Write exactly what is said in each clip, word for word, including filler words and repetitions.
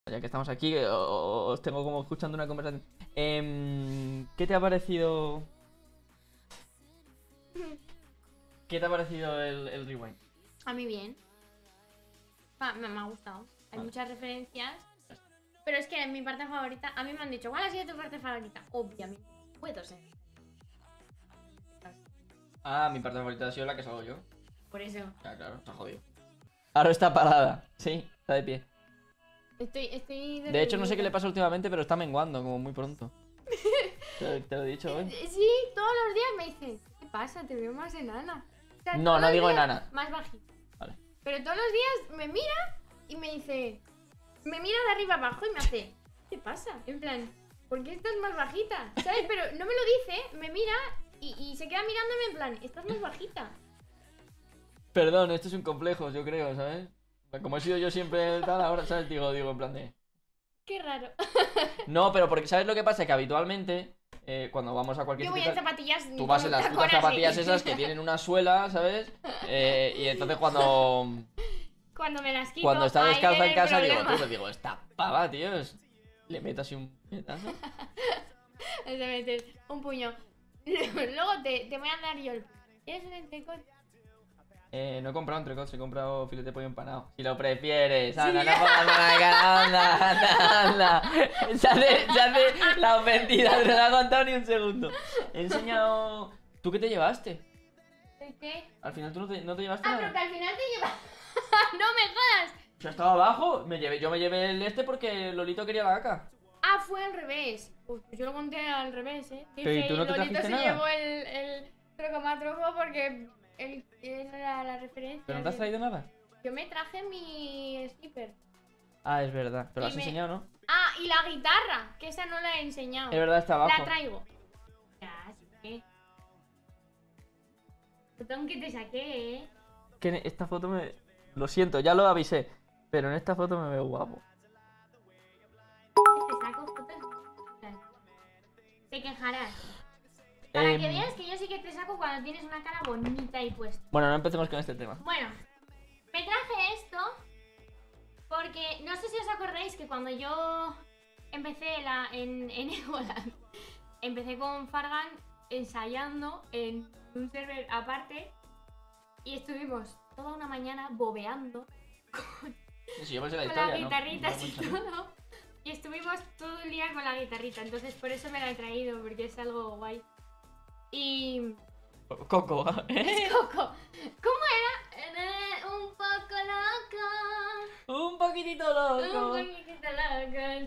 Ya que estamos aquí, os tengo como escuchando una conversación. Eh, ¿Qué te ha parecido? ¿Qué te ha parecido el, el Rewind? A mí bien. Ah, me, me ha gustado. Hay Vale. muchas referencias. Pero es que mi parte favorita. A mí me han dicho, ¿cuál ha sido tu parte favorita? Obviamente. Puedo ser. Ah, mi parte favorita ha sido la que salgo yo. Por eso. Ya, claro, está jodido. Ahora está parada. Sí, está de pie. Estoy, estoy De hecho, no sé qué le pasa últimamente, pero está menguando como muy pronto. Te, lo- te lo he dicho hoy. Sí, todos los días me dicen, ¿qué pasa? Te veo más enana. O sea, No, todos no los digo días enana. Más bajita. Vale. Pero todos los días me mira y me dice, me mira de arriba abajo y me hace, ¿qué pasa? En plan, ¿por qué estás más bajita? ¿Sabes? Pero no me lo dice, me mira y, y se queda mirándome en plan, estás más bajita. Perdón, esto es un complejo, yo creo, ¿sabes? Como he sido yo siempre tal, ahora, ¿sabes? Digo, digo, en plan de... Qué raro. No, pero porque, ¿sabes lo que pasa? Que habitualmente, eh, cuando vamos a cualquier Yo voy sitio en tal, zapatillas. tú vas con en las tacones putas así. zapatillas esas que tienen una suela, ¿sabes? Eh, y entonces cuando... Cuando me las quito, Cuando está ahí descalza viene en el casa, digo, problema. tú, digo, esta pava, tío, es- le meto así un puñetazo. Es de meter un puño. Luego te, te voy a dar yo el... ¿Quieres un entrecot? Eh, no he comprado entrecot, he comprado filete de pollo empanado. Si lo prefieres, anda, no pongas mala cara, anda, anda, anda. Se hace, se hace la ofendida, no lo ha contado ni un segundo. He enseñado... ¿Tú qué te llevaste? ¿El qué? Al final tú no te, no te llevaste Ah, pero nada. que al final te llevas... ¡No me jodas! O sea, estaba abajo, me llevé, yo me llevé el este porque Lolito quería la caca. Ah, fue al revés. Pues yo lo conté al revés, ¿eh? Pero, ¿y Dije, tú no te Lolito trajiste se nada? llevó el, el trocomatroco porque él era la referencia. ¿Pero no te has de- traído nada? Yo me traje mi skipper. Ah, es verdad, pero lo Y has me- enseñado, ¿no? Ah, y la guitarra, que esa no la he enseñado. Es verdad, está abajo. La traigo. Ya, sí que. Botón que te saqué, ¿eh? Que en esta foto me... Lo siento, ya lo avisé, pero en esta foto me veo guapo. Te saco fotos. Te quejarás. Para Em, que veas que yo sí que te saco cuando tienes una cara bonita y puesta. Bueno, no empecemos con este tema. Bueno, me traje esto porque no sé si os acordáis que cuando yo empecé la, en, en Egoland, empecé con Fargan ensayando en un server aparte y estuvimos toda una mañana bobeando Sí, yo me sé la con historia, las ¿no? guitarritas No, y mucho, ¿no? todo. Y estuvimos todo el día con la guitarrita, entonces por eso me la he traído, porque es algo guay. Y... Coco. Es Coco. ¿Cómo era? Era un poco loco. Un poquitito Un loco. poquito loco.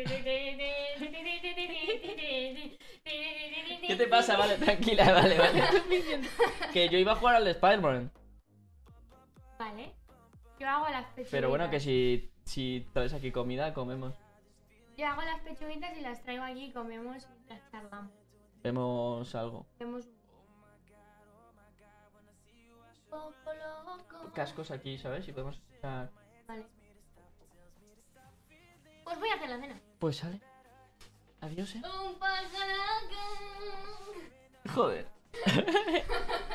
¿Qué te pasa? Vale, tranquila, vale, vale. Que yo iba a jugar al Spider-Man. Vale. Yo hago las pechuguitas. Pero bueno, que si, si traes aquí comida, comemos. Yo hago las pechuguitas y las traigo aquí y comemos y las charlamos. Vemos algo. Vemos un poco loco. Cascos aquí, ¿sabes? Y podemos escuchar... Vale. Pues voy a hacer la cena. Pues sale. Adiós, eh. Un poco loco. Joder.